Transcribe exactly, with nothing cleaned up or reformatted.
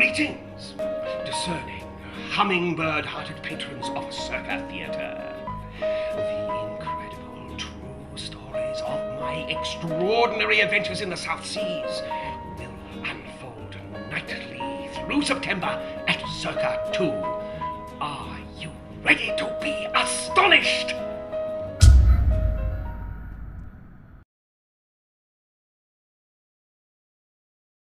Greetings, discerning, hummingbird-hearted patrons of Circa Theatre. The incredible true stories of my extraordinary adventures in the South Seas will unfold nightly through September at Circa Two. Are you ready to